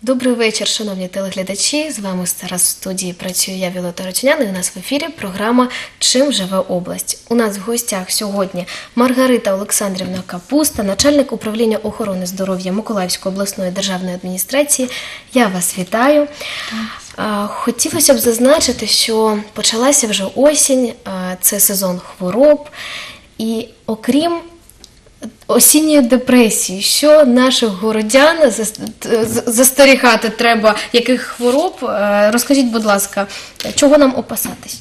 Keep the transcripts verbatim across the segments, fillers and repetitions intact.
Добрий вечір, шановні телеглядачі. З вами зараз в студії працюю я, Віолетта Ротюнян, і у нас в ефірі програма «Чим живе область?». У нас в гостях сьогодні Маргарита Олександрівна Капуста, начальник управління охорони здоров'я Миколаївської обласної державної адміністрації. Я вас вітаю. Хотілося б зазначити, що почалася вже осінь, це сезон хвороб, і окрім осінньої депресії, що наших городян застерігати треба, яких хвороб? Розкажіть, будь ласка, чого нам опасатись?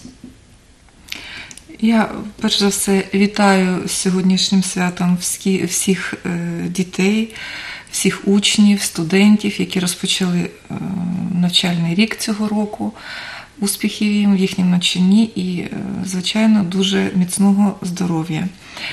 Я, перш за все, вітаю з сьогоднішнім святом всіх дітей, всіх учнів, студентів, які розпочали навчальний рік цього року. Успіхів їм в їхньому навчанні і, звичайно, дуже міцного здоров'я.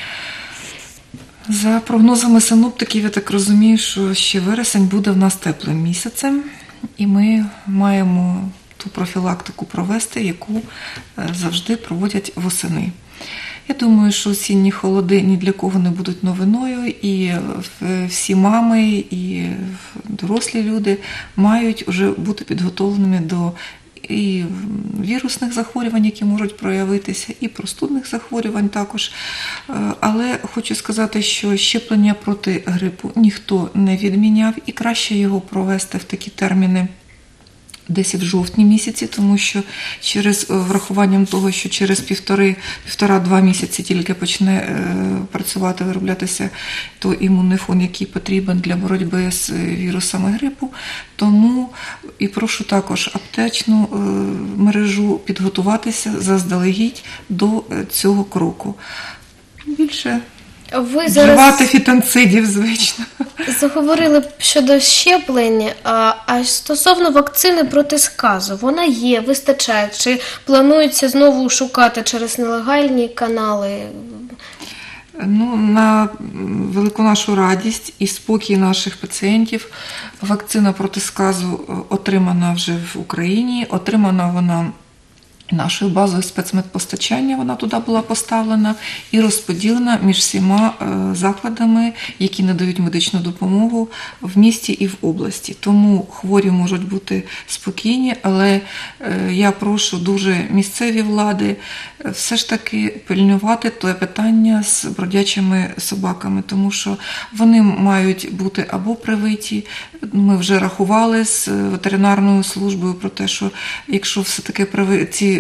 За прогнозами синоптиків, я так розумію, що ще вересень буде в нас теплим місяцем, і ми маємо ту профілактику провести, яку завжди проводять восени. Я думаю, що осінні холоди ні для кого не будуть новиною, і всі мами, і дорослі люди мають вже бути підготовленими до і вірусних захворювань, які можуть проявитися, і простудних захворювань також. Але хочу сказати, що щеплення проти грипу ніхто не відміняв, і краще його провести в такі терміни десь в жовтні місяці, тому що через врахуванням того, що через півтори, півтора-два місяці тільки почне е, працювати, вироблятися той імунний фон, який потрібен для боротьби з вірусами грипу. Тому і прошу також аптечну е, мережу підготуватися заздалегідь до цього кроку. Більше Ви вживати зараз фітонцидів, звично. заговорили щодо щеплень, а, а стосовно вакцини проти сказу, вона є, вистачає? Чи планується знову шукати через нелегальні канали? Ну, на велику нашу радість і спокій наших пацієнтів вакцина проти сказу отримана вже в Україні, отримана вона нашою базою спецмедпостачання, вона туди була поставлена і розподілена між всіма закладами, які надають медичну допомогу в місті і в області. Тому хворі можуть бути спокійні, але я прошу дуже місцеві влади все ж таки пильнувати те питання з бродячими собаками, тому що вони мають бути або привиті. Ми вже рахували з ветеринарною службою про те, що якщо все-таки ці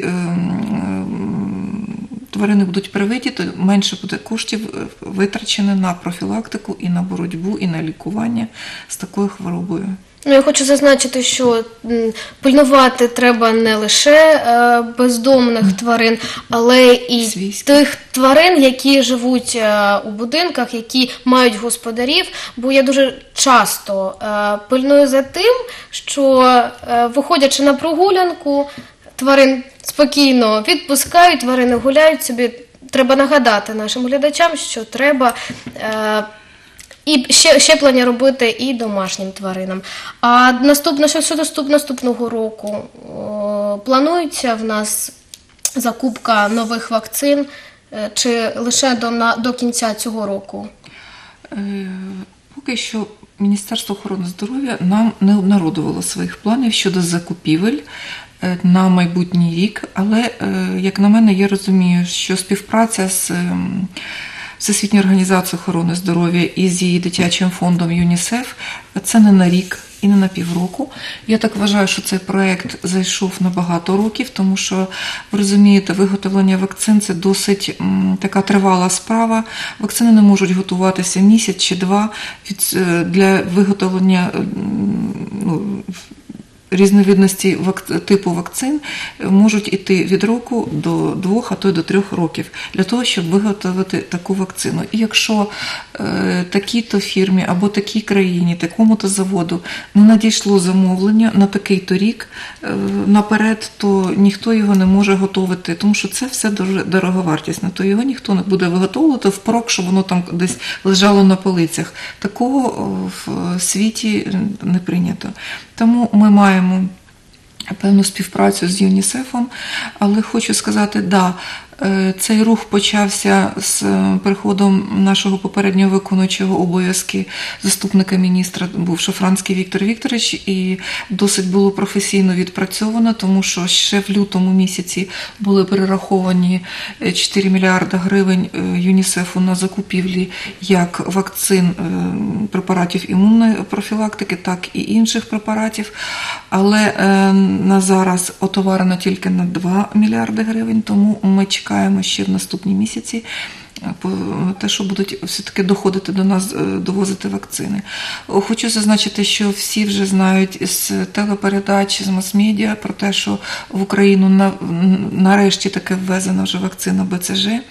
тварини будуть привиті, то менше буде коштів витрачено на профілактику і на боротьбу, і на лікування з такою хворобою. Ну, я хочу зазначити, що пильнувати треба не лише бездомних тварин, але і Свійських. тих тварин, які живуть у будинках, які мають господарів, бо я дуже часто пильную за тим, що, виходячи на прогулянку, тварин спокійно відпускають, тварини гуляють собі. Треба нагадати нашим глядачам, що треба і щеплення робити і домашнім тваринам. А наступно, що наступ, наступного року планується в нас закупка нових вакцин чи лише до, на, до кінця цього року? Поки що Міністерство охорони здоров'я нам не обнародувало своїх планів щодо закупівель на майбутній рік, але, як на мене, я розумію, що співпраця з Всесвітньою організацією охорони здоров'я і з її дитячим фондом ЮНІСЕФ – це не на рік і не на півроку. Я так вважаю, що цей проєкт зайшов на багато років, тому що, ви розумієте, виготовлення вакцин – це досить м, така тривала справа. Вакцини не можуть готуватися місяць чи два від, для виготовлення ну, різновидності типу вакцин можуть йти від року до двох, а то й до трьох років для того, щоб виготовити таку вакцину. І якщо е, такій-то фірмі або такій країні, такому-то заводу не надійшло замовлення на такий-то рік е, наперед, то ніхто його не може готувати, тому що це все дуже дороговартісне, то його ніхто не буде виготовувати впрок, щоб воно там десь лежало на полицях. Такого в світі не прийнято. Тому ми маємо певну співпрацю з ЮНІСЕФом, але хочу сказати, да, Цей рух почався з приходом нашого попереднього виконуючого обов'язки заступника міністра, був Шафранський Віктор Вікторович, і досить було професійно відпрацьовано, тому що ще в лютому місяці були перераховані чотири мільярди гривень ЮНІСЕФу на закупівлі як вакцин, препаратів імунної профілактики, так і інших препаратів. Але на зараз отоварено тільки на два мільярди гривень, тому ми чекаємо ще в наступні місяці те, що будуть все-таки доходити до нас, довозити вакцини. Хочу зазначити, що всі вже знають з телепередач, з мас-медіа про те, що в Україну на, нарешті таки ввезена вже вакцина Б Ц Ж.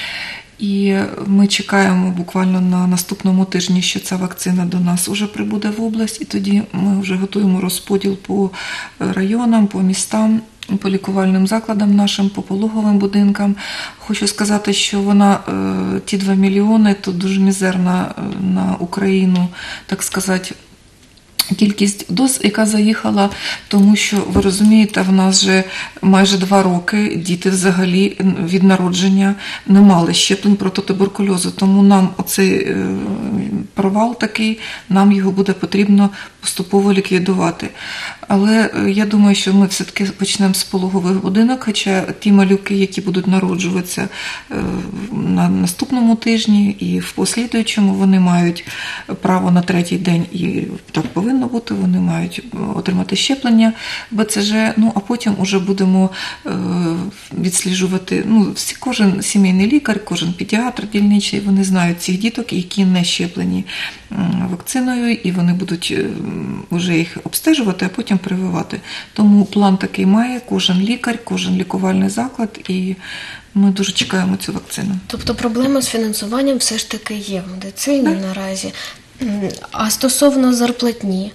І ми чекаємо буквально на наступному тижні, що ця вакцина до нас вже прибуде в область, і тоді ми вже готуємо розподіл по районам, по містам, по лікувальним закладам нашим, по пологовим будинкам. Хочу сказати, що вона, ті два мільйони, то дуже мізерна на Україну, так сказати, кількість доз, яка заїхала, тому що, ви розумієте, в нас вже майже два роки діти взагалі від народження не мали щеплень проти туберкульозу, тому нам оцей провал такий, нам його буде потрібно поступово ліквідувати. Але я думаю, що ми все-таки почнемо з пологових будинок, хоча ті малюки, які будуть народжуватися на наступному тижні і в послідуючому, вони мають право на третій день, і так повинно бути, вони мають отримати щеплення Б Ц Ж, ну а потім вже будемо відсліджувати, ну, всі, кожен сімейний лікар, кожен педіатр дільничний, вони знають цих діток, які не щеплені вакциною, і вони будуть вже їх обстежувати, а потім прививати. Тому план такий має кожен лікар, кожен лікувальний заклад, і ми дуже чекаємо цю вакцину. Тобто проблема з фінансуванням все ж таки є в медицині так. наразі. А стосовно зарплатні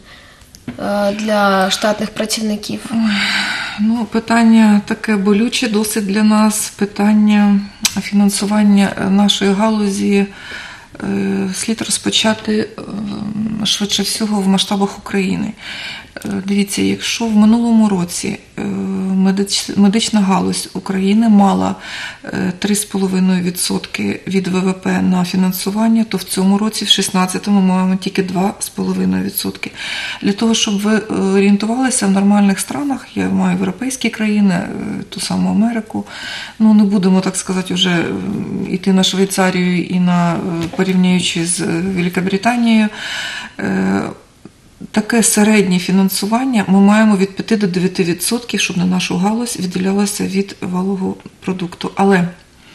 для штатних працівників? Ну, питання таке болюче досить для нас. Питання фінансування нашої галузі слід розпочати швидше всього в масштабах України. Дивіться, якщо в минулому році медична галузь України мала три з половиною відсотки від В В П на фінансування, то в цьому році, в шістнадцятому, ми маємо тільки два з половиною відсотки. Для того, щоб ви орієнтувалися в нормальних странах, я маю європейські країни, ту саму Америку, ну не будемо, так сказати, вже йти на Швейцарію і на порівнюючи з Великобританією, таке середнє фінансування ми маємо від п'яти до дев'яти відсотків, щоб на нашу галузь відділялося від валового продукту. Але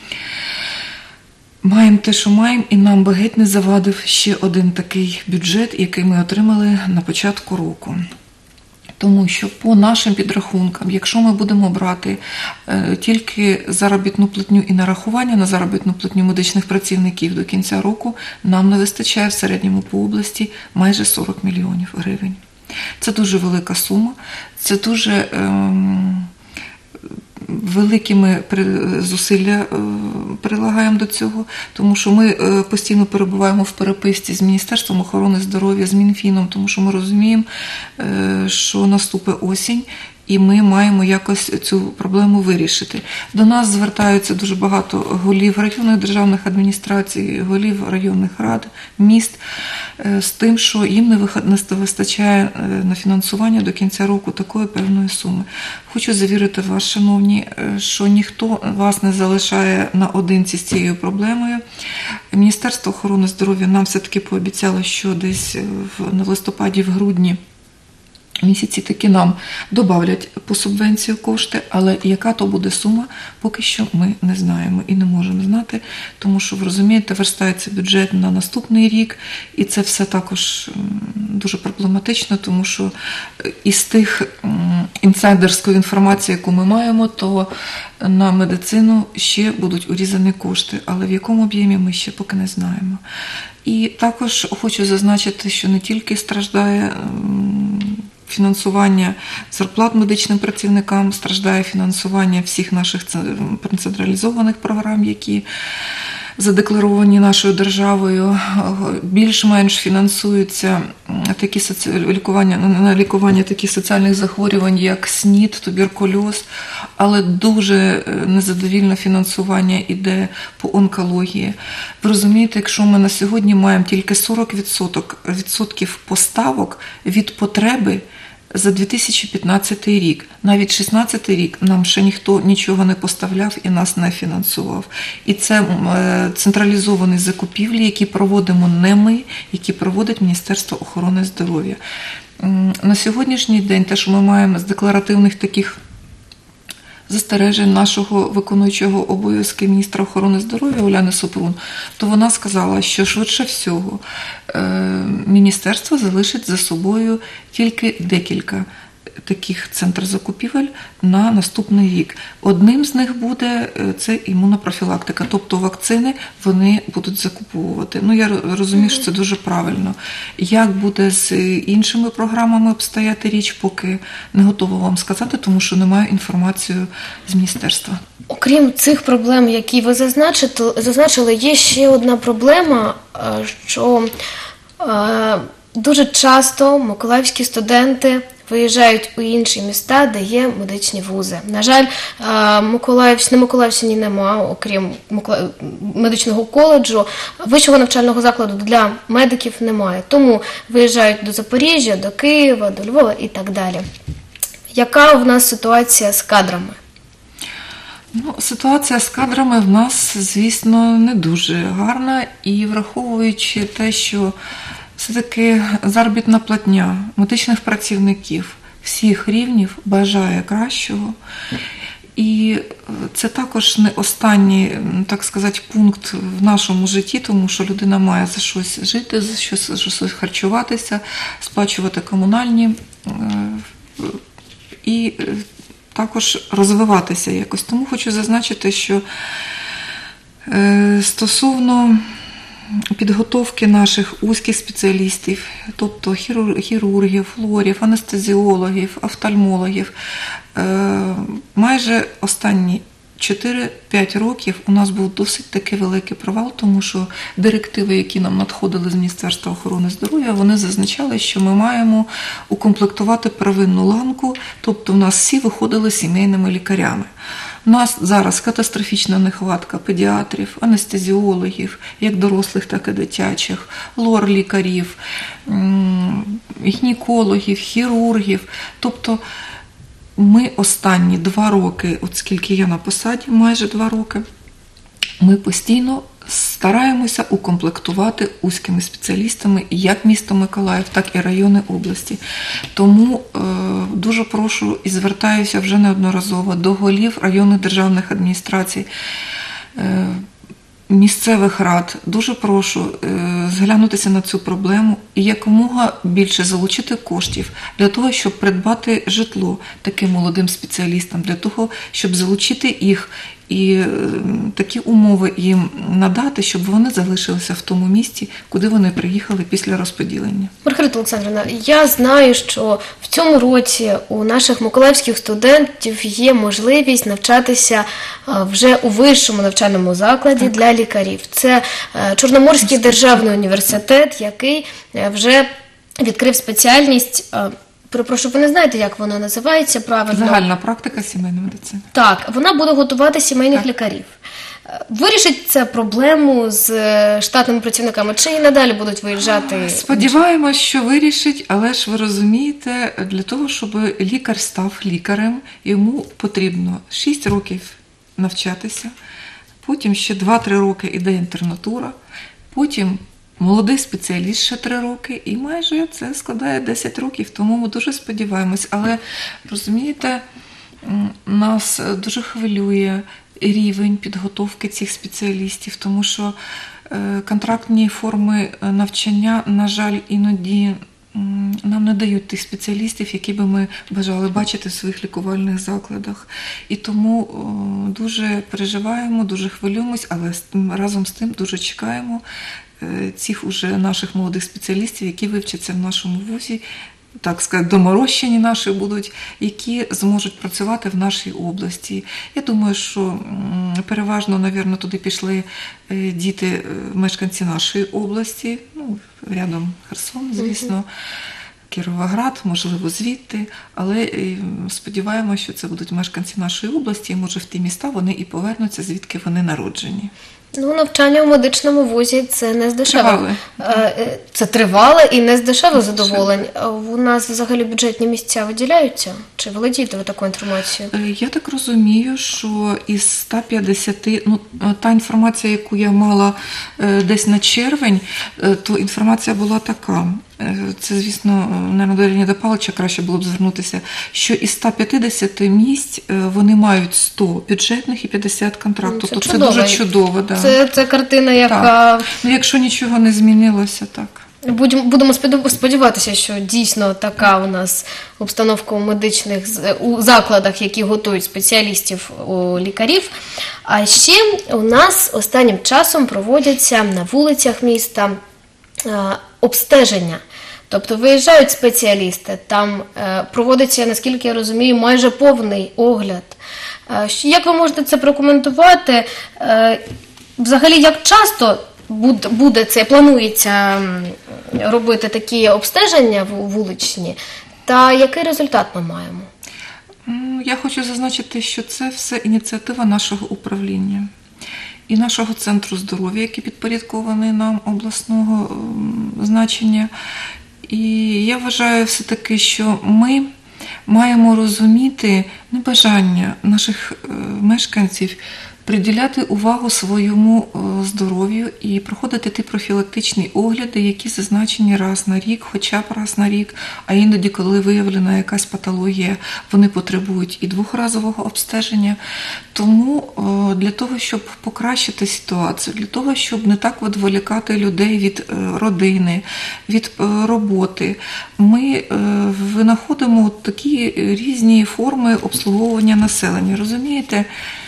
маємо те, що маємо, і нам би геть не завадив ще один такий бюджет, який ми отримали на початку року. Тому що по нашим підрахункам, якщо ми будемо брати е, тільки заробітну платню і нарахування на заробітну платню медичних працівників до кінця року, нам не вистачає в середньому по області майже сорок мільйонів гривень. Це дуже велика сума, це дуже е, великі ми зусилля прилагаємо до цього, тому що ми постійно перебуваємо в переписці з Міністерством охорони здоров'я, з Мінфіном, тому що ми розуміємо, що наступить осінь, і ми маємо якось цю проблему вирішити. До нас звертаються дуже багато голів районних державних адміністрацій, голів районних рад, міст, з тим, що їм не вистачає на фінансування до кінця року такої певної суми. Хочу завірити вас, шановні, що ніхто вас не залишає наодинці з цією проблемою. Міністерство охорони здоров'я нам все-таки пообіцяло, що десь в листопаді, в грудні місяці таки нам добавлять по субвенцію кошти, але яка то буде сума, поки що ми не знаємо і не можемо знати, тому що, ви розумієте, верстається бюджет на наступний рік, і це все також дуже проблематично, тому що із тих інсайдерської інформації, яку ми маємо, то на медицину ще будуть урізані кошти, але в якому об'ємі ми ще поки не знаємо. І також хочу зазначити, що не тільки страждає фінансування зарплат медичним працівникам, страждає фінансування всіх наших централізованих програм, які задекларовані нашою державою, більш-менш фінансуються такі соці... лікування, на лікування таких соціальних захворювань, як СНІД, туберкульоз, але дуже незадовільне фінансування йде по онкології. Ви розумієте, якщо ми на сьогодні маємо тільки сорок відсотків поставок від потреби за дві тисячі п'ятнадцятий рік, навіть шістнадцятий рік нам ще ніхто нічого не поставляв і нас не фінансував. І це централізовані закупівлі, які проводимо не ми, які проводить Міністерство охорони здоров'я. На сьогоднішній день те, що ми маємо з декларативних таких застережень нашого виконуючого обов'язки міністра охорони здоров'я Уляни Супрун, то вона сказала, що швидше всього міністерство залишить за собою тільки декілька таких центрів закупівель на наступний рік. Одним з них буде це імунопрофілактика, тобто вакцини вони будуть закуповувати. Ну, я розумію, що це дуже правильно. Як буде з іншими програмами обстояти річ, поки не готова вам сказати, тому що немає інформації з міністерства. Окрім цих проблем, які ви зазначили, є ще одна проблема, що дуже часто миколаївські студенти виїжджають у інші міста, де є медичні вузи. На жаль, Миколаїв, на Миколаївщині немає, окрім медичного коледжу, вищого навчального закладу для медиків немає. Тому виїжджають до Запоріжжя, до Києва, до Львова і так далі. Яка в нас ситуація з кадрами? Ну, ситуація з кадрами в нас, звісно, не дуже гарна. І враховуючи те, що все-таки заробітна платня медичних працівників всіх рівнів бажає кращого. І це також не останній, так сказати, пункт в нашому житті, тому що людина має за щось жити, за щось, за щось харчуватися, сплачувати комунальні і також розвиватися якось. Тому хочу зазначити, що стосовно підготовки наших вузьких спеціалістів, тобто хірургів, флорів, анестезіологів, офтальмологів, майже останні чотири-п'ять років у нас був досить такий великий провал, тому що директиви, які нам надходили з Міністерства охорони здоров'я, вони зазначали, що ми маємо укомплектувати первинну ланку, тобто в нас всі виходили сімейними лікарями. У нас зараз катастрофічна нехватка педіатрів, анестезіологів, як дорослих, так і дитячих, лор-лікарів, гінекологів, хірургів. Тобто ми останні два роки, от скільки я на посаді, майже два роки, ми постійно стараємося укомплектувати вузькими спеціалістами як місто Миколаїв, так і райони області. Тому е, дуже прошу і звертаюся вже неодноразово до голів районних державних адміністрацій, е, місцевих рад. Дуже прошу е, зглянутися на цю проблему і якомога більше залучити коштів для того, щоб придбати житло таким молодим спеціалістам, для того, щоб залучити їх і такі умови їм надати, щоб вони залишилися в тому місці, куди вони приїхали після розподілення. Маргарита Олександрівна, я знаю, що в цьому році у наших миколаївських студентів є можливість навчатися вже у вищому навчальному закладі так. для лікарів. Це Чорноморський державний університет, який вже відкрив спеціальність. Перепрошую, ви не знаєте, як вона називається правильно? Загальна практика сімейної медицини. Так, вона буде готувати сімейних так. лікарів. Вирішить це проблему з штатними працівниками, чи і надалі будуть виїжджати? Сподіваємось, що вирішить, але ж ви розумієте, для того, щоб лікар став лікарем, йому потрібно шість років навчатися, потім ще два-три роки іде інтернатура, потім молодий спеціаліст ще три роки, і майже це складає десять років, тому ми дуже сподіваємось. Але, розумієте, нас дуже хвилює рівень підготовки цих спеціалістів, тому що контрактні форми навчання, на жаль, іноді нам не дають тих спеціалістів, які би ми бажали бачити в своїх лікувальних закладах. І тому дуже переживаємо, дуже хвилюємось, але разом з тим дуже чекаємо цих уже наших молодих спеціалістів, які вивчаться в нашому вузі так сказати, доморощені наші будуть, які зможуть працювати в нашій області. Я думаю, що переважно, мабуть, туди пішли діти, мешканці нашої області, ну, рядом Херсон, звісно, Кіровоград, можливо, звідти, але сподіваємося, що це будуть мешканці нашої області, і, може, в ті міста вони і повернуться, звідки вони народжені. Ну, навчання у медичному вузі – це не з дешевих. Тривале. Це тривале і не з дешевих задоволень. У нас взагалі бюджетні місця виділяються? Чи володієте ви такою інформацією? Я так розумію, що із ста п'ятдесяти, ну, та інформація, яку я мала десь на червень, то інформація була така. Це, звісно, мабуть, до Леоніда Павловича краще було б звернутися, що із ста п'ятдесяти місць вони мають сто бюджетних і п'ятдесят контрактів. Це то це чудово. дуже чудово. Да. Це, це картина, яка... Так. Ну, якщо нічого не змінилося, так. Будемо сподіватися, що дійсно така у нас обстановка у медичних у закладах, які готують спеціалістів, у лікарів. А ще у нас останнім часом проводяться на вулицях міста обстеження. Тобто виїжджають спеціалісти, там проводиться, наскільки я розумію, майже повний огляд. Як ви можете це прокоментувати? Взагалі, як часто буде це, планується робити такі обстеження вуличні, та який результат ми маємо? Я хочу зазначити, що це все ініціатива нашого управління і нашого центру здоров'я, який підпорядкований нам обласного значення. І я вважаю все-таки, що ми маємо розуміти небажання наших мешканців приділяти увагу своєму здоров'ю і проходити ті профілактичні огляди, які зазначені раз на рік, хоча б раз на рік, а іноді, коли виявлена якась патологія, вони потребують і двохразового обстеження. Тому для того, щоб покращити ситуацію, для того, щоб не так відволікати людей від родини, від роботи, ми винаходимо такі різні форми обслуговування населення. Розумієте?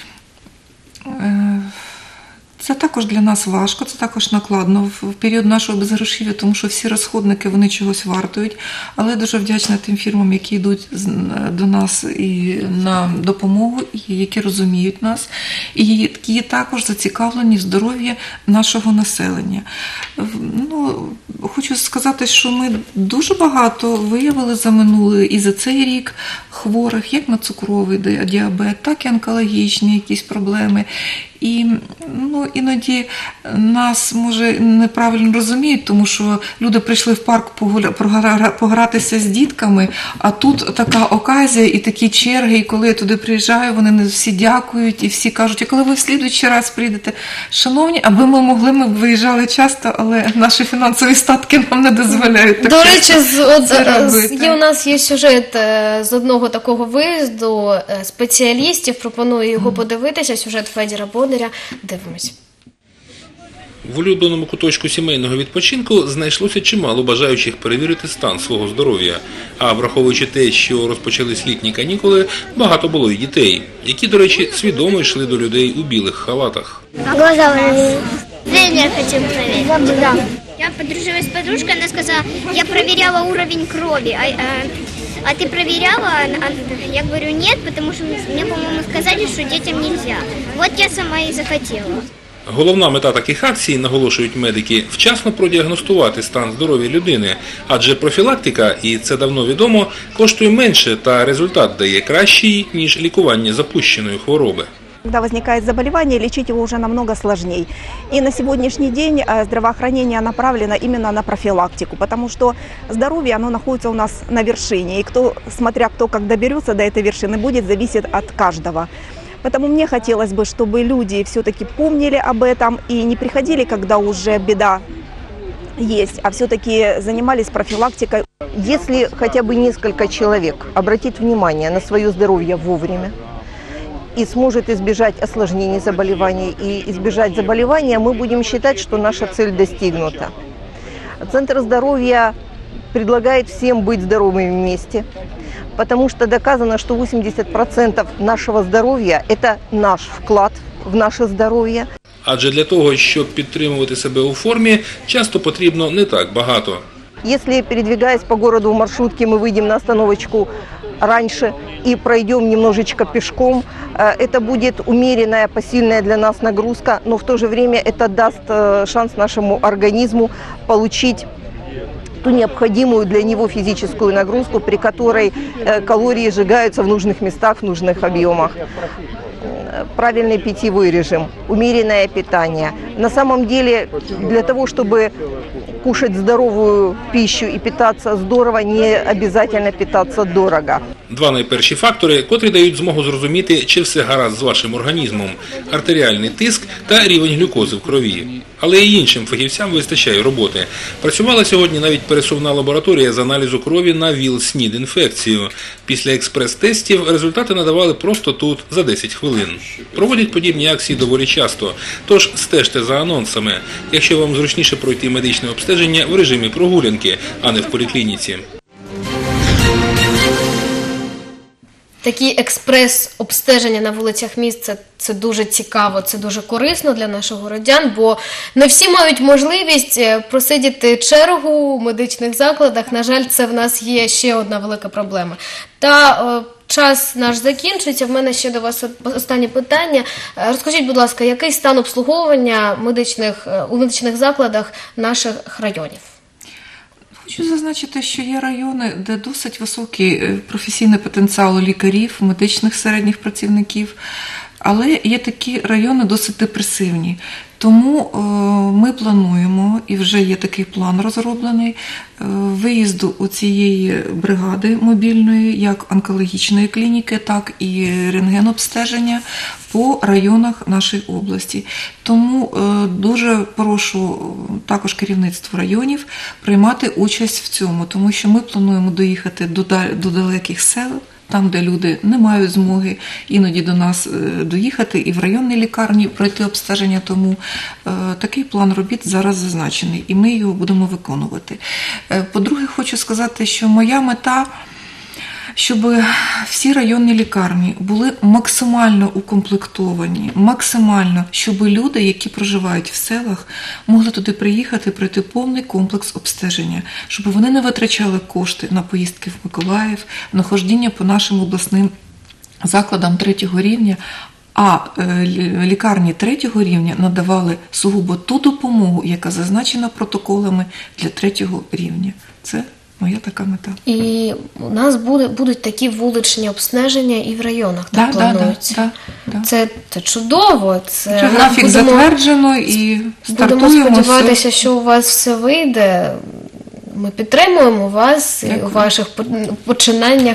Це також для нас важко, це також накладно в період нашого безгрошів'я, тому що всі розходники, вони чогось вартують. Але я дуже вдячна тим фірмам, які йдуть до нас і на допомогу, і які розуміють нас, і які також зацікавлені в здоров'ї нашого населення. Ну, хочу сказати, що ми дуже багато виявили за минулий і за цей рік хворих, як на цукровий діабет, так і онкологічні якісь проблеми. І ну, іноді нас, може, неправильно розуміють, тому що люди прийшли в парк погратися з дітками, а тут така оказія і такі черги, і коли я туди приїжджаю, вони не всі дякують, і всі кажуть, а коли ви в слідуючий раз прийдете? Шановні, аби ми могли, ми б виїжджали часто, але наші фінансові статки нам не дозволяють. До речі, от, є, у нас є сюжет з одного такого виїзду спеціалістів, пропоную його подивитися, сюжет Федіра Боднаря. Дивимось. В улюбленому куточку сімейного відпочинку знайшлося чимало бажаючих перевірити стан свого здоров'я. А враховуючи те, що розпочались літні канікули, багато було і дітей, які, до речі, свідомо йшли до людей у білих халатах. Глаза болят. Зрение хотим проверить. Да. Я подружилась с подружкой, она сказала, я проверяла уровень крови. А, а, а ты проверяла? Я говорю, нет, потому что мне, по-моему, сказали, что детям нельзя. Вот я сама и захотела. Головна мета таких акцій, наголошують медики, вчасно продіагностувати стан здоров'я людини, адже профілактика, і це давно відомо, коштує менше та результат дає кращий, ніж лікування запущеної хвороби. Когда возникает заболевание, лечить его уже намного сложнее. И на сегодняшний день здравоохранение направлено именно на профилактику, потому что здоровье, оно находится у нас на вершине. И кто, смотря кто как доберется до этой вершины, будет зависеть от каждого. Поэтому мне хотелось бы, чтобы люди все-таки помнили об этом и не приходили, когда уже беда есть, а все-таки занимались профилактикой. Если хотя бы несколько человек обратить внимание на свое здоровье вовремя и сможет избежать осложнений заболеваний и избежать заболевания, мы будем считать, что наша цель достигнута. Центр здоровья предлагает всем быть здоровыми вместе, потому что доказано, что восемьдесят процентов нашего здоровья – это наш вклад в наше здоров'я. Адже для того, щоб підтримувати себе у формі, часто потрібно не так багато. Если, передвигаясь по городу в маршрутке, мы выйдем на остановочку раньше и пройдем немножечко пешком, это будет умеренная, посильная для нас нагрузка, но в то же время это даст шанс нашему организму получить ту необходимую для него физическую нагрузку, при которой калории сжигаются в нужных местах, в нужных объемах. Правильный питьевой режим, умеренное питание. На самом деле, для того, чтобы кушать здоровую пищу и питаться здорово, не обязательно питаться дорого. Два найперші фактори, котрі дають змогу зрозуміти, чи все гаразд з вашим організмом – артеріальний тиск та рівень глюкози в крові. Але і іншим фахівцям вистачає роботи. Працювала сьогодні навіть пересувна лабораторія з аналізу крові на ВІЛ-СНІД-інфекцію. Після експрес-тестів результати надавали просто тут, за десять хвилин. Проводять подібні акції доволі часто, тож стежте за анонсами, якщо вам зручніше пройти медичне обстеження в режимі прогулянки, а не в поліклініці. Такі експрес-обстеження на вулицях міст це, це дуже цікаво, це дуже корисно для наших городян, бо не всі мають можливість просидіти чергу у медичних закладах. На жаль, це в нас є ще одна велика проблема. Та о, час наш закінчується. В мене ще до вас останнє питання. Розкажіть, будь ласка, який стан обслуговування медичних, у медичних закладах наших районів? Хочу зазначити, що є райони, де досить високий професійний потенціал лікарів, медичних середніх працівників, але є такі райони досить депресивні. Тому е, ми плануємо, і вже є такий план розроблений, е, виїзду у цієї бригади мобільної, як онкологічної клініки, так і рентген-обстеження по районах нашої області. Тому е, дуже прошу також керівництво районів приймати участь в цьому, тому що ми плануємо доїхати до, до далеких сел, там, де люди не мають змоги іноді до нас доїхати і в районній лікарні пройти обстеження, тому е, такий план робіт зараз зазначений і ми його будемо виконувати. Е, по-друге, хочу сказати, що моя мета, щоб всі районні лікарні були максимально укомплектовані, максимально, щоб люди, які проживають в селах, могли туди приїхати, пройти повний комплекс обстеження, щоб вони не витрачали кошти на поїздки в Миколаїв, на ходіння по нашим обласним закладам третього рівня, а лікарні третього рівня надавали сугубо ту допомогу, яка зазначена протоколами для третього рівня. Це моя така мета. І у нас буде, будуть такі вуличні обстеження і в районах, да, так планується. Да, да, да. Це, це чудово. Це Вже графік будемо, затверджено і стартуємо. Будемо сподіватися, все. що у вас все вийде. Ми підтримуємо вас і у ваших починаннях.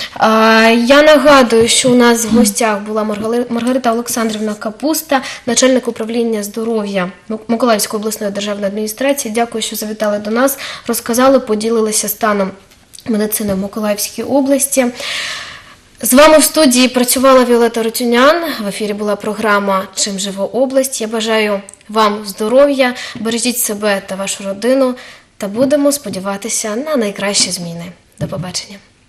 Я нагадую, що у нас в гостях була Маргарита Олександрівна Капуста, начальник управління здоров'я Миколаївської обласної державної адміністрації. Дякую, що завітали до нас, розказали, поділилися станом медицини в Миколаївській області. З вами в студії працювала Віолета Рутюнян. В ефірі була програма «Чим живе область». Я бажаю вам здоров'я, бережіть себе та вашу родину. Та будемо сподіватися на найкращі зміни. До побачення.